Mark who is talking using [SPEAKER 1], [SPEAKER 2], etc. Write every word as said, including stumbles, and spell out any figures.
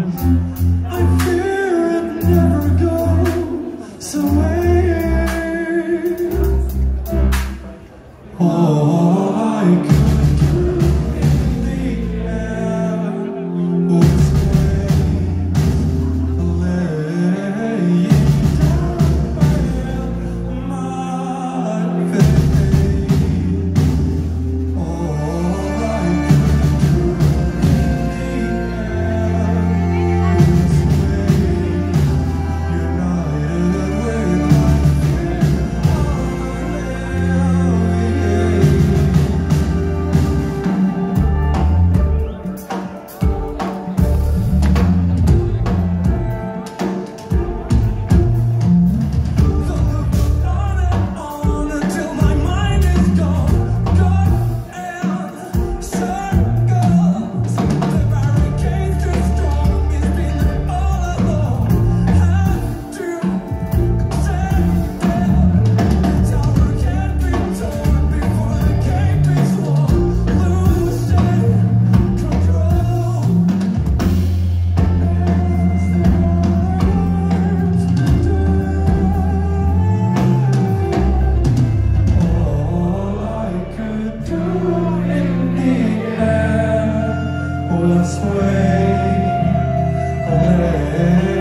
[SPEAKER 1] I fear it never goes away. All I could do in the end was wait, laying down my fate. All I could do in the end was wait, united with my was wait,